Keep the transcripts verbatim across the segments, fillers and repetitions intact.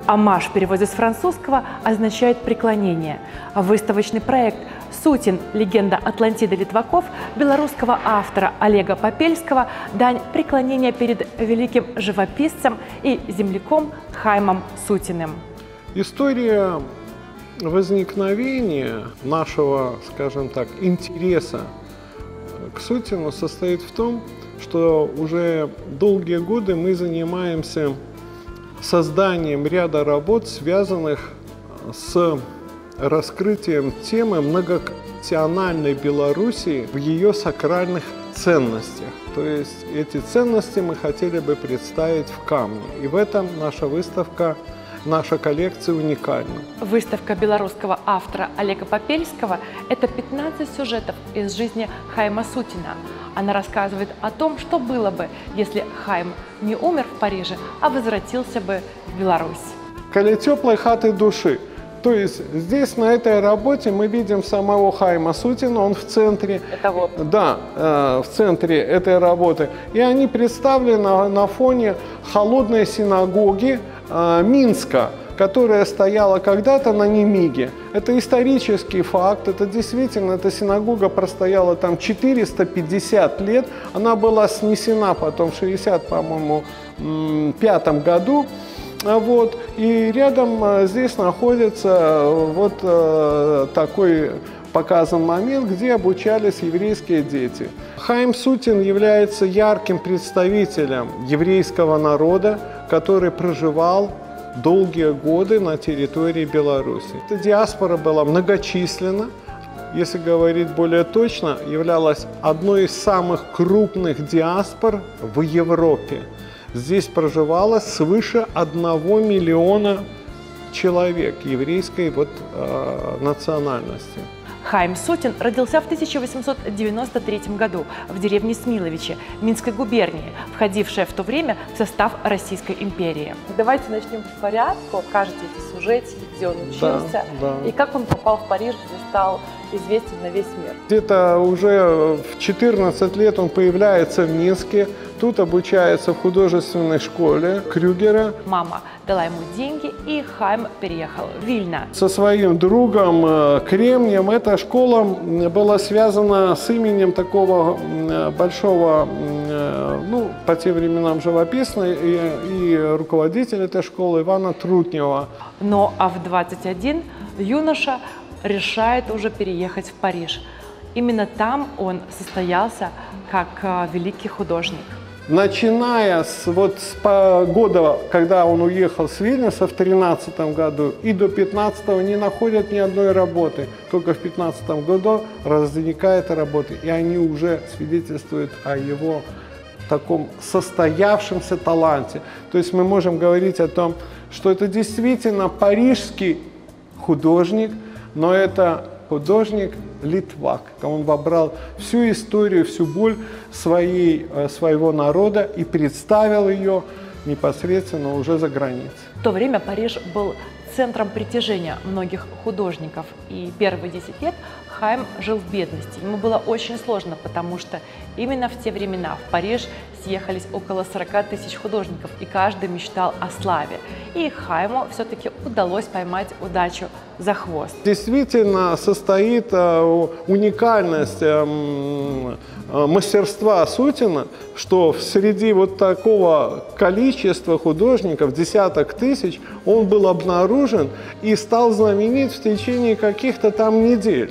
Омаж в переводе с французского означает «преклонение». Выставочный проект «Сутин. Легенда Атлантиды Литваков» белорусского автора Олега Попельского дань преклонения перед великим живописцем и земляком Хаймом Сутиным. История возникновения нашего, скажем так, интереса к Сутину состоит в том, что уже долгие годы мы занимаемся созданием ряда работ, связанных с раскрытием темы многоконфессиональной Белоруссии в ее сакральных ценностях. То есть эти ценности мы хотели бы представить в камне. И в этом наша выставка, наша коллекция уникальна. Выставка белорусского автора Олега Попельского – это пятнадцать сюжетов из жизни Хайма Сутина. Она рассказывает о том, что было бы, если Хайм не умер в Париже, а возвратился бы в Беларусь. Коли теплой хаты души. То есть здесь, на этой работе, мы видим самого Хайма Сутина, он в центре. Это вот. Да, э, в центре этой работы. И они представлены на, на фоне холодной синагоги э, Минска, которая стояла когда-то на Немиге. Это исторический факт, это действительно, эта синагога простояла там четыреста пятьдесят лет, она была снесена потом в шестьдесят, по-моему, пятом году. Вот. И рядом здесь находится вот э, такой показан момент, где обучались еврейские дети. Хайм Сутин является ярким представителем еврейского народа, который проживал долгие годы на территории Беларуси. Эта диаспора была многочисленна, если говорить более точно, являлась одной из самых крупных диаспор в Европе. Здесь проживало свыше одного миллиона человек еврейской вот, э, национальности. Хайм Сутин родился в тысяча восемьсот девяносто третьем году в деревне Смиловичи Минской губернии, входившая в то время в состав Российской империи. Давайте начнем по порядку. Покажите эти сюжетики, где он учился, да, да. и как он попал в Париж, где стал известен на весь мир. Где-то уже в четырнадцать лет он появляется в Минске. Тут обучается в художественной школе Крюгера. Мама дала ему деньги, и Хайм переехал в Вильно. Со своим другом Кремнием эта школа была связана с именем такого большого, ну, по тем временам живописной, и, и руководителя этой школы Ивана Трутнева. Но а в двадцать один юноша решает уже переехать в Париж. Именно там он состоялся как великий художник. Начиная с, вот, с года, когда он уехал с Вильнюса в тринадцатом году, и до пятнадцатого не находят ни одной работы. Только в пятнадцатом году возникает работа, и они уже свидетельствуют о его таком состоявшемся таланте. То есть мы можем говорить о том, что это действительно парижский художник, но это художник-литвак. Он вобрал всю историю, всю боль своей, своего народа и представил ее непосредственно уже за границей. В то время Париж был центром притяжения многих художников. И первые десять лет Хайм жил в бедности. Ему было очень сложно, потому что именно в те времена в Париж съехались около сорока тысяч художников, и каждый мечтал о славе. И Хайму все-таки удалось поймать удачу за хвост. Действительно состоит уникальность мастерства Сутина, что среди вот такого количества художников, десяток тысяч, он был обнаружен и стал знаменит в течение каких-то там недель,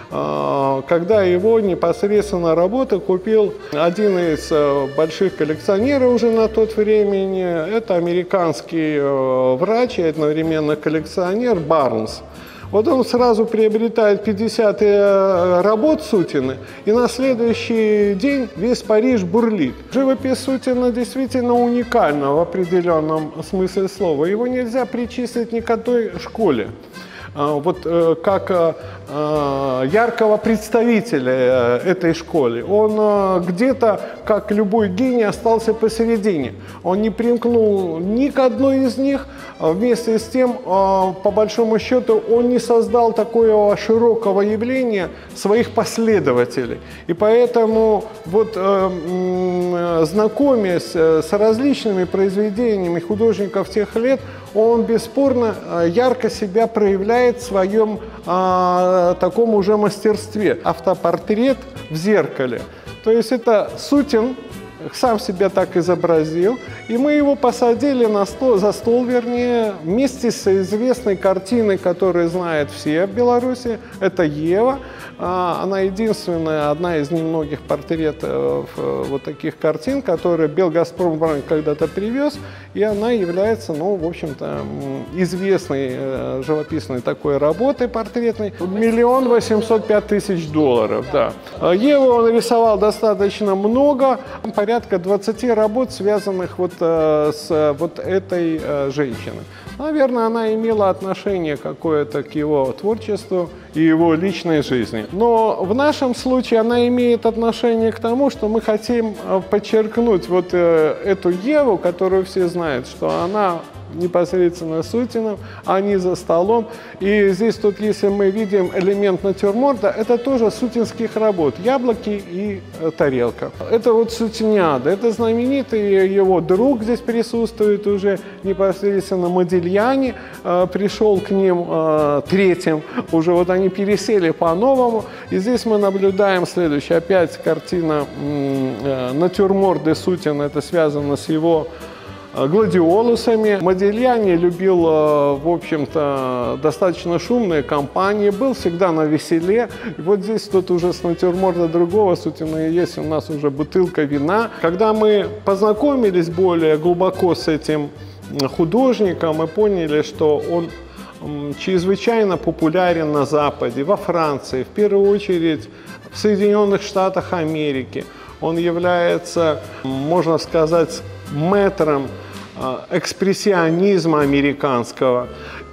когда его непосредственно работы купил один из больших коллекционеров уже на тот времени. Это американский врач и одновременно коллекционер Барнс. Вот он сразу приобретает пятьдесят работ Сутина, и на следующий день весь Париж бурлит. Живопись Сутина действительно уникальна в определенном смысле слова. Его нельзя причислить ни к одной школе. вот как яркого представителя этой школы. Он где-то, как любой гений, остался посередине. Он не примкнул ни к одной из них. Вместе с тем, по большому счету, он не создал такого широкого явления своих последователей. И поэтому, вот, знакомясь с различными произведениями художников тех лет, он бесспорно ярко себя проявляет в своем а, таком уже мастерстве. Автопортрет в зеркале. То есть это Сутин сам себя так изобразил, и мы его посадили на стол, за стол, вернее, вместе с известной картиной, которую знают все в Беларуси, это Ева. Она единственная, одна из немногих портретов вот таких картин, которые Белгазпромбанк когда-то привез, и она является, ну, в общем-то, известной живописной такой работой портретной. Миллион восемьсот пять тысяч долларов, да. Еву он рисовал достаточно много, порядка двадцати работ, связанных вот с вот этой женщиной. Наверное, она имела отношение какое-то к его творчеству и его личной жизни. Но в нашем случае она имеет отношение к тому, что мы хотим подчеркнуть вот эту Еву, которую все знают, что она непосредственно Сутиным, они за столом. И здесь тут, если мы видим элемент натюрморта, это тоже сутинских работ. Яблоки и тарелка. Это вот Сутиниада. Это знаменитый его друг здесь присутствует уже непосредственно Модильяни. Э, пришел к ним э, третьим. Уже вот они пересели по-новому. И здесь мы наблюдаем следующее. Опять картина э, натюрморт де Сутин. Это связано с его гладиолусами. Модильяни любил, в общем-то, достаточно шумные компании, был всегда на веселе. И вот здесь тут уже с натюрморта другого Сутина и есть у нас уже бутылка вина. Когда мы познакомились более глубоко с этим художником, мы поняли, что он чрезвычайно популярен на Западе, во Франции, в первую очередь в Соединенных Штатах Америки. Он является, можно сказать, мэтром экспрессионизма американского.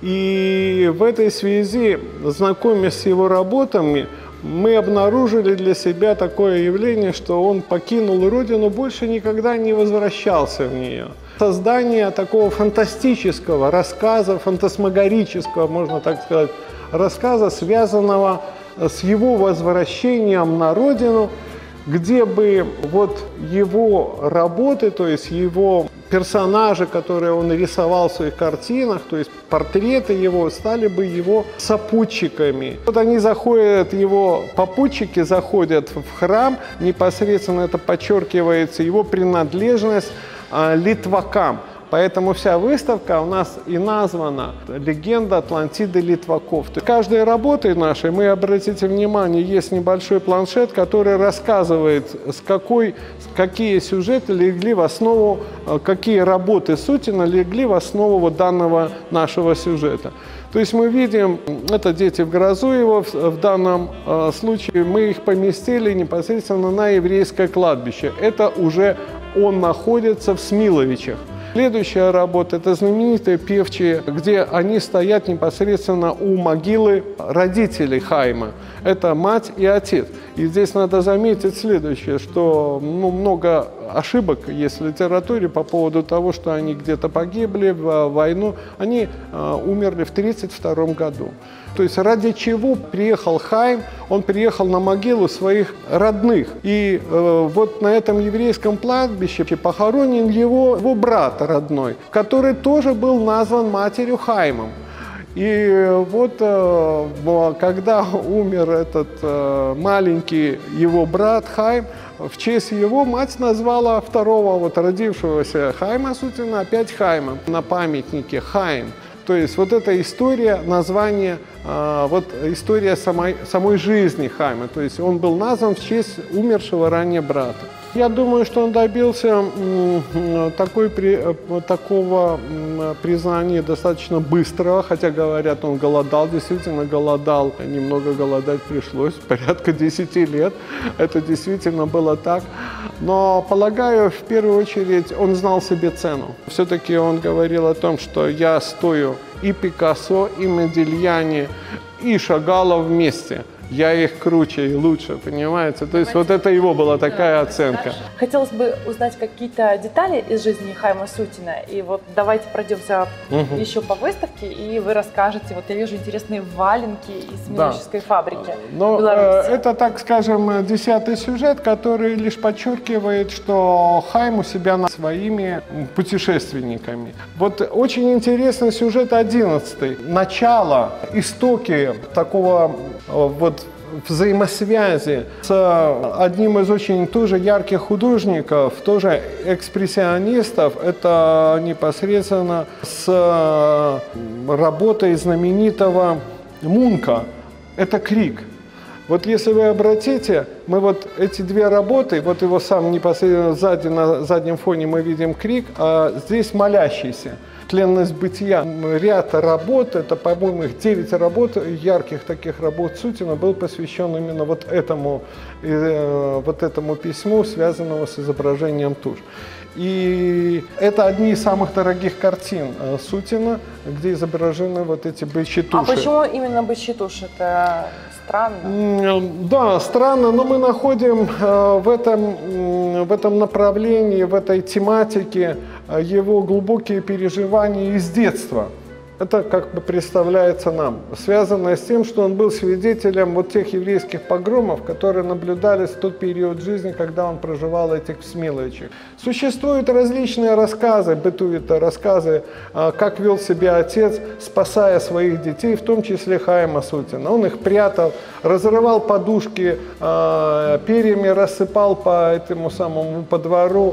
И в этой связи, знакомясь с его работами, мы обнаружили для себя такое явление, что он покинул родину, больше никогда не возвращался в нее. Создание такого фантастического рассказа, фантасмагорического, можно так сказать, рассказа, связанного с его возвращением на родину, где бы вот его работы, то есть его персонажи, которые он рисовал в своих картинах, то есть портреты его, стали бы его сопутчиками. Вот они заходят, его попутчики заходят в храм, непосредственно это подчеркивается его принадлежность а, литвакам. Поэтому вся выставка у нас и названа «Легенда Атлантиды Литваков». То есть каждой работой нашей, мы, обратите внимание, есть небольшой планшет, который рассказывает, с какой, какие сюжеты легли в основу, какие работы Сутина легли в основу вот данного нашего сюжета. То есть мы видим, это «Дети в грозу» его, в, в данном э, случае мы их поместили непосредственно на еврейское кладбище. Это уже он находится в Смиловичах. Следующая работа – это знаменитые певчие, где они стоят непосредственно у могилы родителей Хайма. Это мать и отец. И здесь надо заметить следующее, что ну, много ошибок есть в литературе по поводу того, что они где-то погибли в войну. Они э, умерли в тридцать втором году. То есть ради чего приехал Хайм? Он приехал на могилу своих родных. И э, вот на этом еврейском кладбище похоронен его, его брат родной, который тоже был назван матерью Хаймом. И вот э, когда умер этот э, маленький его брат Хайм, в честь его мать назвала второго вот родившегося Хайма Сутина опять Хаймом на памятнике Хайм. То есть вот эта история, название, э, вот история самой, самой жизни Хайма. То есть он был назван в честь умершего ранее брата. Я думаю, что он добился такой, такого признания достаточно быстрого, хотя, говорят, он голодал, действительно голодал, немного голодать пришлось, порядка десяти лет, это действительно было так. Но, полагаю, в первую очередь он знал себе цену. Все-таки он говорил о том, что я стою и Пикассо, и Модильяни, и Шагала вместе. Я их круче и лучше, понимаете? То есть вот это его была такая оценка. Хотелось бы узнать какие-то детали из жизни Хайма Сутина. И вот давайте пройдемся угу. еще по выставке, и вы расскажете. Вот я вижу интересные валенки из мелодической да. фабрики. Но это, так скажем, десятый сюжет, который лишь подчеркивает, что Хайм у себя над своими путешественниками. Вот очень интересный сюжет одиннадцатый. Начало, истоки такого вот взаимосвязи с одним из очень тоже ярких художников, тоже экспрессионистов, это непосредственно с работой знаменитого Мунка, это «Крик». Вот если вы обратите, мы вот эти две работы, вот его сам непосредственно сзади, на заднем фоне мы видим «Крик», а здесь «Молящийся». Тленность бытия. Ряд работ, это, по-моему, их девять работ, ярких таких работ Сутина, был посвящен именно вот этому, э, вот этому письму, связанному с изображением туш. И это одни из самых дорогих картин Сутина, где изображены вот эти бычьи туши. А почему именно бычьи туши? Это странно. Да, странно, но мы находим в этом, в этом направлении, в этой тематике его глубокие переживания из детства. Это как бы представляется нам, связанное с тем, что он был свидетелем вот тех еврейских погромов, которые наблюдались в тот период жизни, когда он проживал этих в Смиловичах. Существуют различные рассказы, бытуют рассказы, как вел себя отец, спасая своих детей, в том числе Хайма Сутина. Он их прятал, разрывал подушки, перьями рассыпал по этому самому по двору,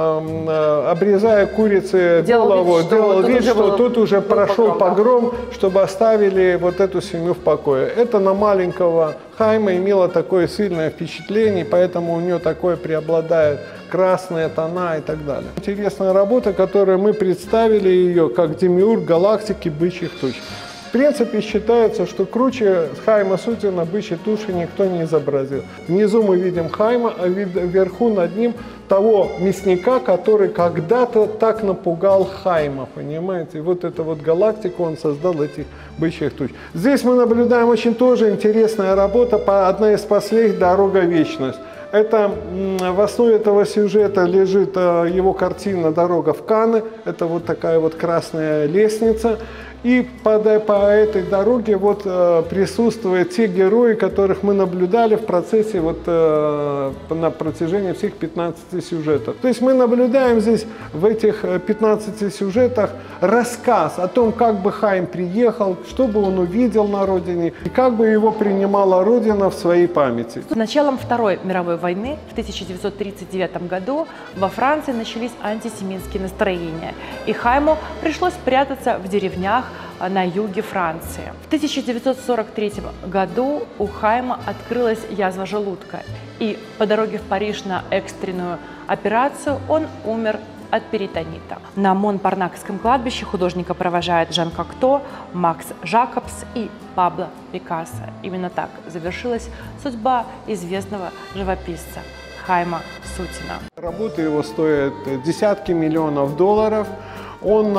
обрезая курице голову, делал вид, что тут уже прошел погром, чтобы оставили вот эту семью в покое. Это на маленького Хайма имело такое сильное впечатление, поэтому у нее такое преобладает красные тона и так далее. Интересная работа, которую мы представили ее как демиург галактики бычьих туч. В принципе, считается, что круче Хайма Сутина бычьей туши никто не изобразил. Внизу мы видим Хайма, а вверху над ним того мясника, который когда-то так напугал Хайма, понимаете? И вот эту вот галактику он создал, этих бычьих туч. Здесь мы наблюдаем очень тоже интересная работа, по одна из последних «Дорога в вечность». Это, в основе этого сюжета лежит его картина «Дорога в Канны». Это вот такая вот красная лестница. И по, по этой дороге вот, э, присутствуют те герои, которых мы наблюдали в процессе вот, э, на протяжении всех пятнадцати сюжетов. То есть мы наблюдаем здесь в этих пятнадцати сюжетах рассказ о том, как бы Хайм приехал, что бы он увидел на родине и как бы его принимала родина в своей памяти. С началом Второй мировой войны в тысяча девятьсот тридцать девятом году во Франции начались антисемитские настроения, и Хайму пришлось прятаться в деревнях на юге Франции. В тысяча девятьсот сорок третьем году у Хайма открылась язва желудка, и по дороге в Париж на экстренную операцию он умер от перитонита. На Монпарнакском кладбище художника провожают Жан Кокто, Макс Жакобс и Пабло Пикассо. Именно так завершилась судьба известного живописца Хайма Сутина. Работы его стоят десятки миллионов долларов. Он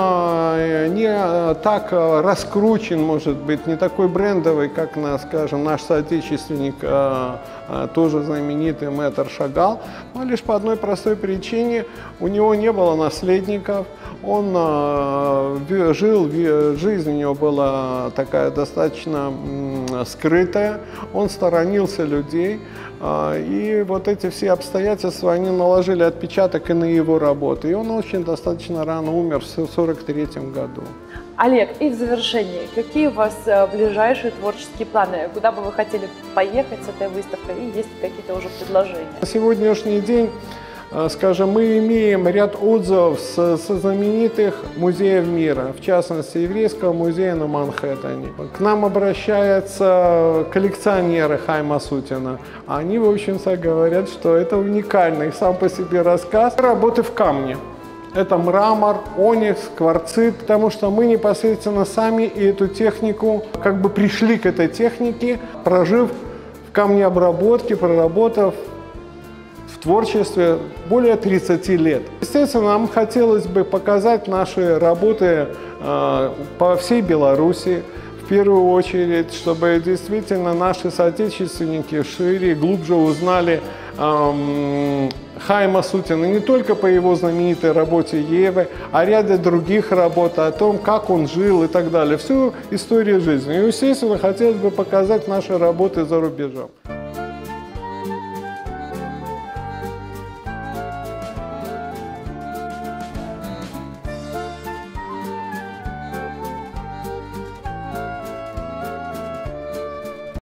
не так раскручен, может быть, не такой брендовый, как, скажем, наш соотечественник, тоже знаменитый мэтр Шагал, но лишь по одной простой причине: у него не было наследников, он жил, жизнь у него была такая достаточно скрытая, он сторонился людей. И вот эти все обстоятельства, они наложили отпечаток и на его работу. И он очень достаточно рано умер в сорок третьем году. Олег, и в завершении, какие у вас ближайшие творческие планы? Куда бы вы хотели поехать с этой выставкой? И есть ли какие-то уже предложения? На сегодняшний день Скажем, мы имеем ряд отзывов с, с знаменитых музеев мира, в частности, Еврейского музея на Манхэттене. К нам обращаются коллекционеры Хайма Сутина. Они, в общем-то, говорят, что это уникальный сам по себе рассказ работы в камне. Это мрамор, оникс, кварцит, потому что мы непосредственно сами эту технику, как бы пришли к этой технике, прожив в камнеобработке, проработав в творчестве более тридцати лет. Естественно, нам хотелось бы показать наши работы э, по всей Беларуси, в первую очередь, чтобы действительно наши соотечественники шире и глубже узнали э, Хайма Сутина не только по его знаменитой работе Евы, а ряде других работ о том, как он жил и так далее, всю историю жизни. И, естественно, хотелось бы показать наши работы за рубежом.